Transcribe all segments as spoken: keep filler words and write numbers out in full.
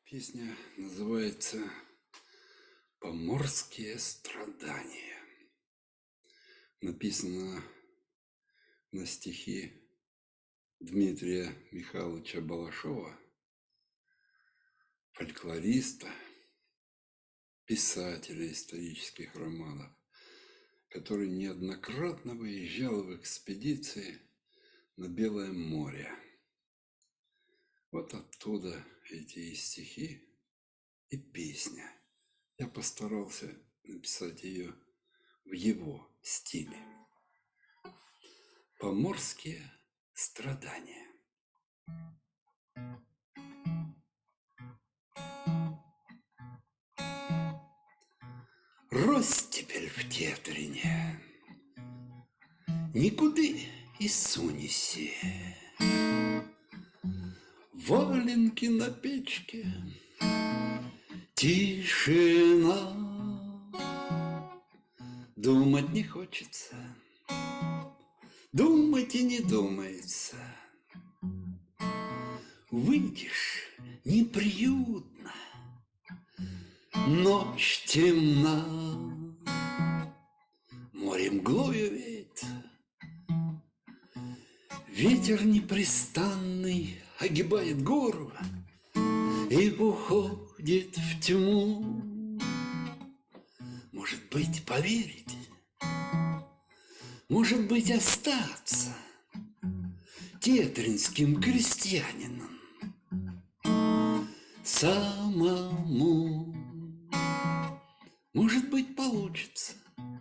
Песня называется «Поморские страдания». Написана на стихи Дмитрия Михайловича Балашова, фольклориста, писателя исторических романов, который неоднократно выезжал в экспедиции на Белое море. Вот оттуда эти и стихи, и песня. Я постарался написать ее в его стиле. Поморские страдания. Ростепель в Тетрине, никуды и сунеси. Валенки на печке, тишина. Думать не хочется, думать и не думается. Выйдешь — неприютно, ночь темна, море мглою веет, ветер непрестанный огибает гору и уходит в тьму. Может быть, поверить, может быть, остаться тетринским крестьянином самому. Может быть, получится,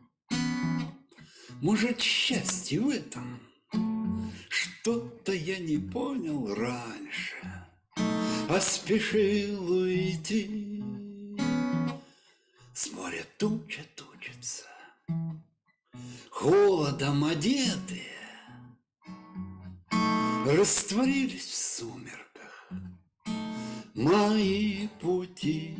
может, счастье в этом. Что-то я не понял раньше, а спешил уйти. С моря туча тучится, холодом одетые растворились в сумерках мои пути.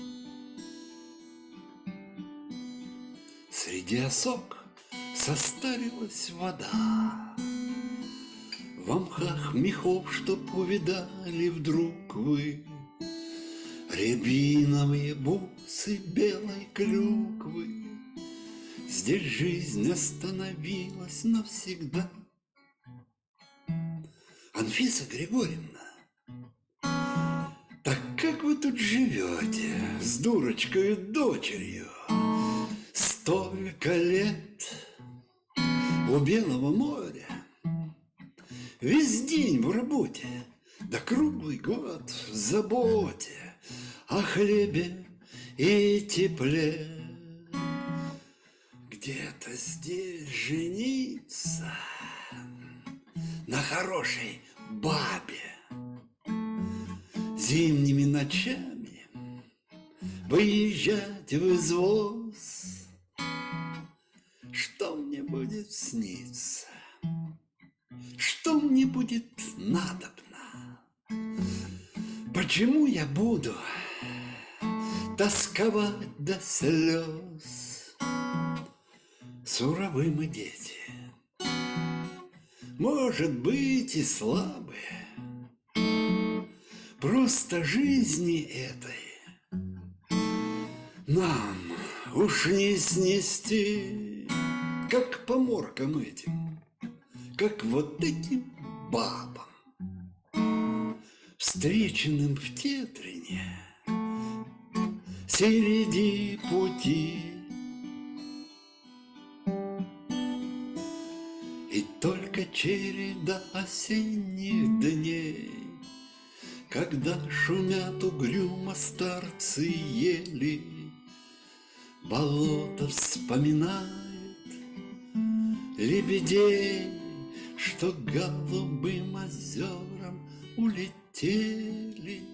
Среди осок состарилась вода, в мхах мехов, чтоб увидали вдруг вы рябиновые бусы белой клюквы. Здесь жизнь остановилась навсегда. Анфиса Григорьевна, так как вы тут живете с дурочкой дочерью? Столько лет у Белого моря, весь день в работе, да круглый год в заботе о хлебе и тепле. Где-то здесь жениться на хорошей бабе, зимними ночами выезжать в извоз. Что мне будет сниться? Что мне будет надобно? Почему я буду тосковать до слез? Суровы мы дети, может быть, и слабые, просто жизни этой нам уж не снести, как поморкам этим, как вот этим бабам, встреченным в Тетрине среди пути. И только череда осенних дней, когда шумят угрюмо старцы ели, болото вспоминает лебедей, что голубым озером улетели.